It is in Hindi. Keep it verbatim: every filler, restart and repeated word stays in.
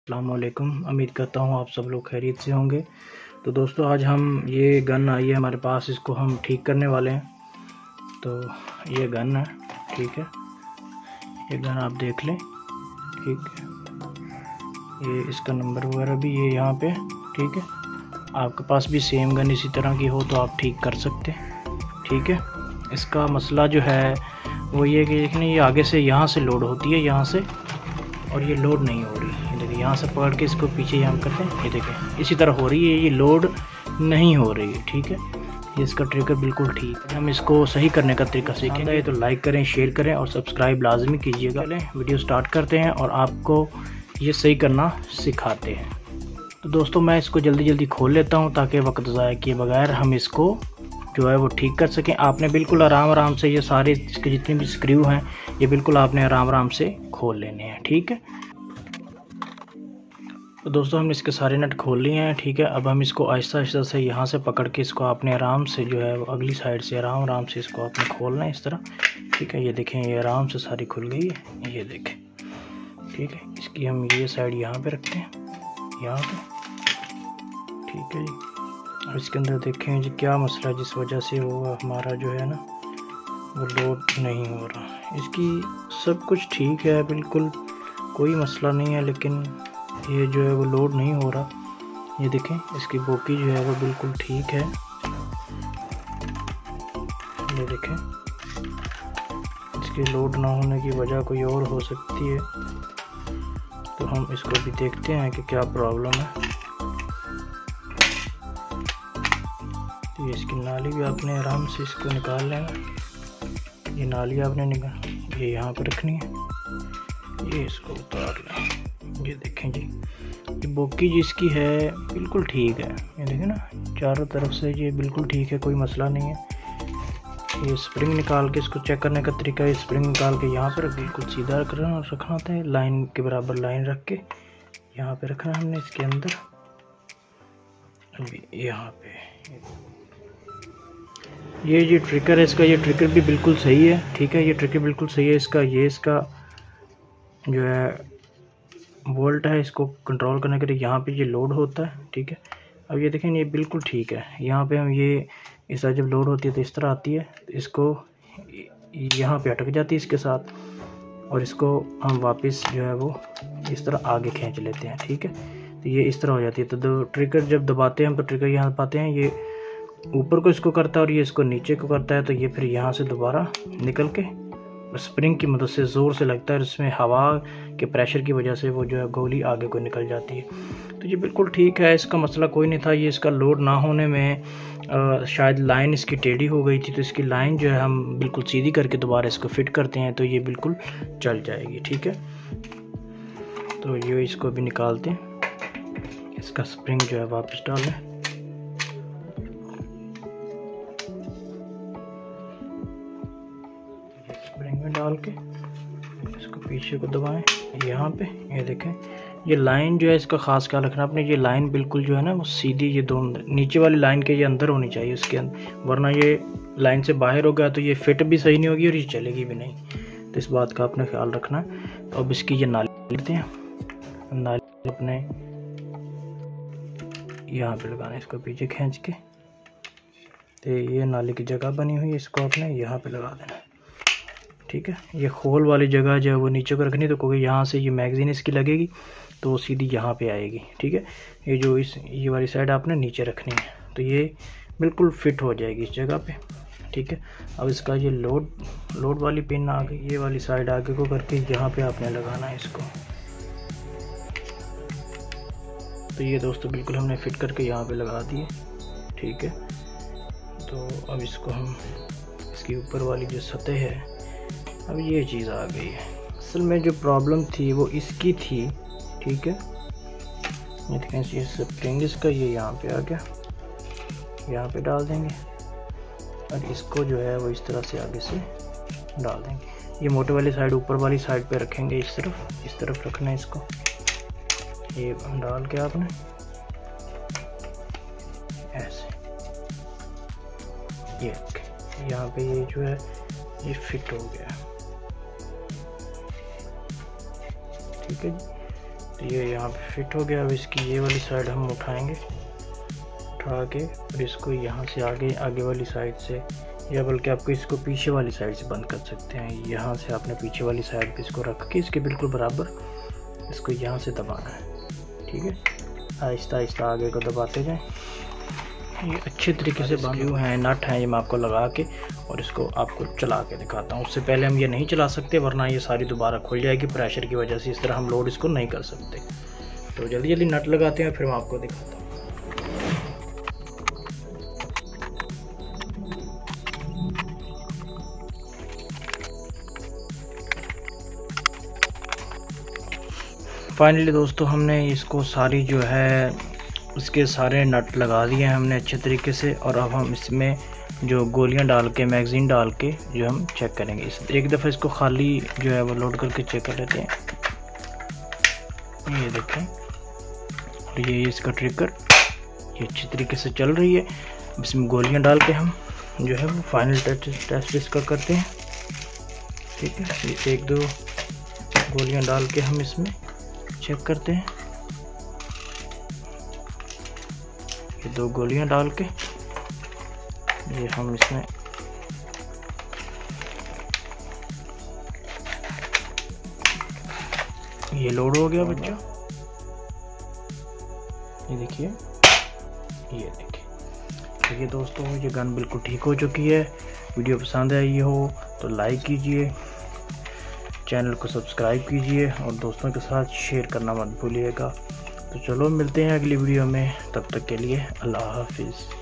अस्सलामुअलैकुम। उम्मीद करता हूँ आप सब लोग खैरियत से होंगे। तो दोस्तों, आज हम ये गन आई है हमारे पास, इसको हम ठीक करने वाले हैं। तो ये गन है, ठीक है। ये गन आप देख लें, ठीक है। ये इसका नंबर वगैरह भी ये यहाँ पे, ठीक है। आपके पास भी सेम गन इसी तरह की हो तो आप ठीक कर सकते हैं, ठीक है। इसका मसला जो है वो ये कि देखने, ये आगे से यहाँ से लोड होती है, यहाँ से, और ये लोड नहीं हो रही। ये देखिए, यहाँ से पकड़ के इसको पीछे यहाँ करते हैं, ये देखें इसी तरह हो रही है, ये लोड नहीं हो रही है, ठीक है। ये इसका ट्रिगर बिल्कुल ठीक है। हम इसको सही करने का तरीका सीखेंगे। तो लाइक करें, शेयर करें और सब्सक्राइब लाजमी कीजिएगा। चलें वीडियो स्टार्ट करते हैं और आपको ये सही करना सिखाते हैं। तो दोस्तों, मैं इसको जल्दी जल्दी खोल लेता हूँ ताकि वक्त ज़ाया किए बगैर हम इसको जो है वो ठीक कर सकें। आपने बिल्कुल आराम आराम से ये सारे इसके जितने भी स्क्रू हैं, ये बिल्कुल आपने आराम आराम से खोल लेने हैं, ठीक है। तो दोस्तों, हमने इसके सारे नट खोल लिए हैं, ठीक है। अब हम इसको आहिस्ता आहिस्ता से यहाँ से पकड़ के इसको आपने आराम से जो है वो अगली साइड से आराम आराम से इसको आपने खोलना है इस तरह, ठीक है। ये देखें, ये आराम से सारी खुल गई है, ये देखें, ठीक है। इसकी हम ये साइड यहाँ पे रखते हैं, यहाँ पे, ठीक है जी। और इसके अंदर देखें जी क्या मसला है, जिस वजह से वो हमारा जो है ना वो लोड नहीं हो रहा। इसकी सब कुछ ठीक है, बिल्कुल कोई मसला नहीं है, लेकिन ये जो है वो लोड नहीं हो रहा। ये देखें, इसकी बोकी जो है वो बिल्कुल ठीक है, ये देखें। इसकी लोड ना होने की वजह कोई और हो सकती है, तो हम इसको भी देखते हैं कि क्या प्रॉब्लम है। तो ये इसकी नाली भी आपने आराम से इसको निकाल लेना। ये नाली आपने निकाल ये यहाँ पे रखनी है, ये इसको उतार लें। ये देखें जी, ये बोकी जिसकी है बिल्कुल ठीक है, ये देखें ना चारों तरफ से ये बिल्कुल ठीक है, कोई मसला नहीं है। ये स्प्रिंग निकाल के इसको चेक करने का तरीका है, स्प्रिंग निकाल के यहाँ पर बिल्कुल सीधा रखना रखना होता है, लाइन के बराबर लाइन रख के यहाँ पे रखना हमने इसके अंदर, यहाँ पे। ये ये ट्रिगर है इसका, ये ट्रिगर भी बिल्कुल सही है, ठीक है। ये ट्रिगर बिल्कुल सही है इसका। ये इसका जो है वोल्ट है, इसको कंट्रोल करने के लिए यहाँ पे ये लोड होता है, ठीक है। अब ये देखें, ये बिल्कुल ठीक है। यहाँ पे हम ये इस तरह जब लोड होती है तो इस तरह आती है, तो इसको यहाँ पे अटक जाती है इसके साथ, और इसको हम वापस जो है वो इस तरह आगे खींच लेते हैं, ठीक है। तो ये इस तरह हो जाती है। तो दो ट्रिगर जब दबाते हैं हम तो ट्रिगर यहाँ पाते हैं, ये ऊपर को इसको करता है और ये इसको नीचे को करता है, तो ये फिर यहाँ से दोबारा निकल के स्प्रिंग की मदद से ज़ोर से लगता है, इसमें हवा के प्रेशर की वजह से वो जो है गोली आगे को निकल जाती है। तो ये बिल्कुल ठीक है, इसका मसला कोई नहीं था। ये इसका लोड ना होने में आ, शायद लाइन इसकी टेढ़ी हो गई थी, तो इसकी लाइन जो है हम बिल्कुल सीधी करके दोबारा इसको फिट करते हैं तो ये बिल्कुल चल जाएगी, ठीक है। तो ये इसको भी निकालते हैं, इसका स्प्रिंग जो है वापस डालें। स्प्रिंग में डाल के इसको पीछे को दबाएं, यहाँ पे ये देखें। ये लाइन जो है इसका खास ख्याल रखना आपने, ये लाइन बिल्कुल जो है ना वो सीधी, ये दोनों नीचे वाली लाइन के ये अंदर होनी चाहिए उसके अंदर, वरना ये लाइन से बाहर हो गया तो ये फिट भी सही नहीं होगी और ये चलेगी भी नहीं। तो इस बात का आपने ख्याल रखना है। तो अब इसकी ये नाली लेते हैं, नाली अपने यहाँ पे लगाना है, इसको पीछे खींच के। तो ये नाली की जगह बनी हुई है, इसको आपने यहाँ पे लगा देना है, ठीक है। ये खोल वाली जगह जो है वो नीचे को रखनी, तो क्योंकि यहाँ से ये मैगजीन इसकी लगेगी तो वो सीधी यहाँ पे आएगी, ठीक है। ये जो इस ये वाली साइड आपने नीचे रखनी है, तो ये बिल्कुल फिट हो जाएगी इस जगह पे, ठीक है। अब इसका ये लोड लोड वाली पिन आ गई, ये वाली साइड आगे को करके यहाँ पे आपने लगाना है इसको। तो ये दोस्तों बिल्कुल हमने फिट करके यहाँ पे लगा दिए, ठीक है। तो अब इसको हम इसकी ऊपर वाली जो सतह है, अब ये चीज़ आ गई है। असल में जो प्रॉब्लम थी वो इसकी थी, ठीक है। ये देखें, ये स्प्रिंग इसका ये यहाँ पे आ गया, यहाँ पे डाल देंगे और इसको जो है वो इस तरह से आगे से डाल देंगे। ये मोटे वाली साइड ऊपर वाली साइड पे रखेंगे, इस तरफ इस तरफ रखना है इसको। ये डाल के आपने ऐसे ये यहाँ पे ये जो है ये फिट हो गया, ठीक है जी। तो ये यहाँ पे फिट हो गया। अब इसकी ये वाली साइड हम उठाएंगे, उठा के और इसको यहाँ से आगे आगे वाली साइड से, या बल्कि आपको इसको पीछे वाली साइड से बंद कर सकते हैं। यहाँ से आपने पीछे वाली साइड पे इसको रख के इसके बिल्कुल बराबर इसको यहाँ से दबाना है, ठीक है। आहिस्ता आहिस्ता आगे को दबाते जाएं। ये अच्छे तरीके से बंद हैं, नट हैं, ये मैं आपको लगा के और इसको आपको चला के दिखाता हूँ। उससे पहले हम ये नहीं चला सकते वरना ये सारी दोबारा खुल जाएगी प्रेशर की वजह से। इस तरह हम लोड इसको नहीं कर सकते। तो जल्दी जल्दी नट लगाते हैं फिर मैं आपको दिखाता हूँ। फाइनली दोस्तों हमने इसको सारी जो है इसके सारे नट लगा दिए हैं हमने अच्छे तरीके से। और अब हम इसमें जो गोलियां डाल के मैगज़ीन डाल के जो हम चेक करेंगे। इस एक दफ़ा इसको खाली जो है वो लोड करके चेक कर लेते हैं। ये देखें, और ये इसका ट्रिगर ये अच्छी तरीके से चल रही है। इसमें गोलियां डाल के हम जो है वो फाइनल टेस्ट टेस्ट इसका करते हैं, ठीक है। ये एक दो गोलियां डाल के हम इसमें चेक करते हैं। ये दो गोलियां डाल के ये हम इसमें ये लोड हो गया बच्चों। ये देखिए, ये देखिए। देखिए दोस्तों, ये गन बिल्कुल ठीक हो चुकी है। वीडियो पसंद आई हो तो लाइक कीजिए, चैनल को सब्सक्राइब कीजिए और दोस्तों के साथ शेयर करना मत भूलिएगा। तो चलो मिलते हैं अगली वीडियो में, तब तक के लिए अल्लाह हाफिज़।